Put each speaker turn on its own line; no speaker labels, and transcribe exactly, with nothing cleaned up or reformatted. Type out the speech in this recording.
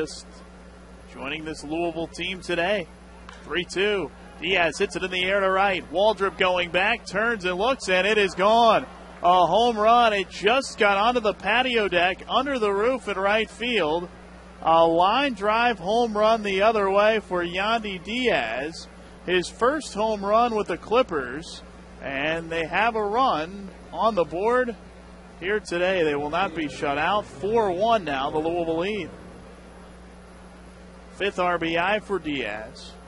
just joining this Louisville team today. three two. Diaz hits it in the air to right. Waldrop going back, turns and looks, and it is gone. A home run. It just got onto the patio deck under the roof in right field. A line drive home run the other way for Yandy Diaz. His first home run with the Clippers. And they have a run on the board here today. They will not be shut out. four one now, the Louisville lead. Fifth R B I for Diaz.